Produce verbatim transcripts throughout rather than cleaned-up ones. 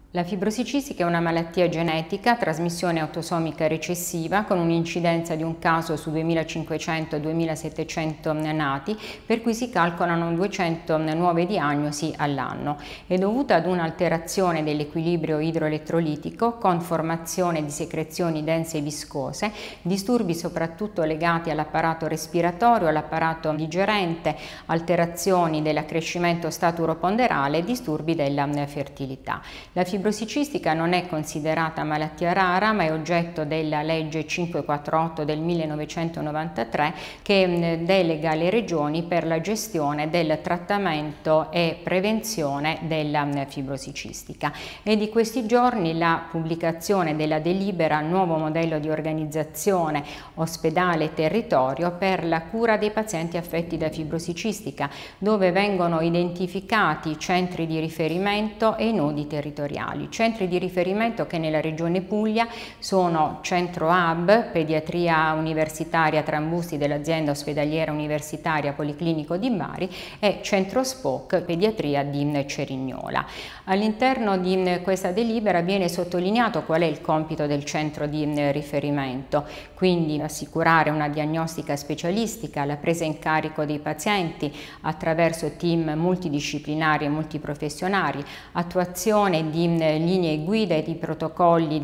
La fibrosi cistica è una malattia genetica a trasmissione autosomica recessiva con un'incidenza di un caso su duemilacinquecento duemilasettecento nati, per cui si calcolano duecento nuove diagnosi all'anno. È dovuta ad un'alterazione dell'equilibrio idroelettrolitico con formazione di secrezioni dense e viscose, disturbi soprattutto legati all'apparato respiratorio, all'apparato digerente, alterazioni dell'accrescimento staturo-ponderale e disturbi della fertilità. La fibrosi cistica non è considerata malattia rara, ma è oggetto della legge cinquecentoquarantotto del millenovecentonovantatré che delega le regioni per la gestione del trattamento e prevenzione della fibrosi cistica. È di questi giorni la pubblicazione della delibera Nuovo modello di organizzazione ospedale e territorio per la cura dei pazienti affetti da fibrosi cistica, dove vengono identificati i centri di riferimento e i nodi territoriali. Centri di riferimento che nella regione Puglia sono Centro Hub, Pediatria Universitaria Trambusti dell'azienda ospedaliera universitaria Policlinico di Bari e Centro S P O C, Pediatria di Cerignola. All'interno di questa delibera viene sottolineato qual è il compito del centro di riferimento, quindi assicurare una diagnostica specialistica, la presa in carico dei pazienti attraverso team multidisciplinari e multiprofessionali, attuazione di linee guida e di protocolli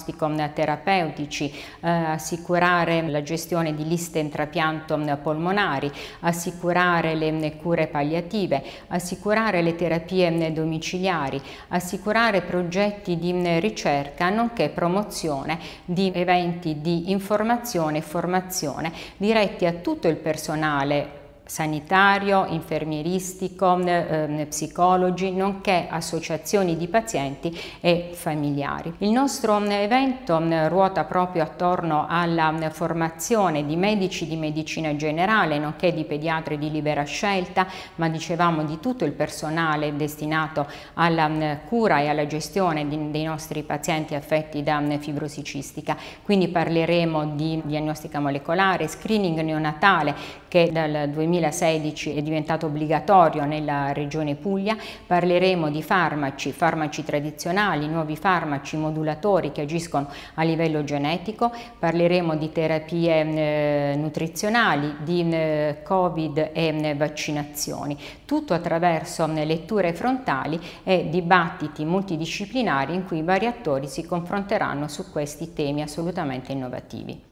diagnostico-terapeutici, eh, assicurare la gestione di liste in trapianto polmonari, assicurare le cure palliative, assicurare le terapie domiciliari, assicurare progetti di ricerca, nonché promozione di eventi di informazione e formazione diretti a tutto il personale sanitario, infermieristico, eh, psicologi, nonché associazioni di pazienti e familiari. Il nostro evento ruota proprio attorno alla formazione di medici di medicina generale, nonché di pediatri di libera scelta, ma dicevamo di tutto il personale destinato alla cura e alla gestione di, dei nostri pazienti affetti da fibrosi cistica. Quindi parleremo di diagnostica molecolare, screening neonatale che dal duemilasedici è diventato obbligatorio nella regione Puglia, parleremo di farmaci, farmaci tradizionali, nuovi farmaci modulatori che agiscono a livello genetico, parleremo di terapie eh, nutrizionali, di eh, Covid e eh, vaccinazioni, tutto attraverso eh, letture frontali e dibattiti multidisciplinari in cui vari attori si confronteranno su questi temi assolutamente innovativi.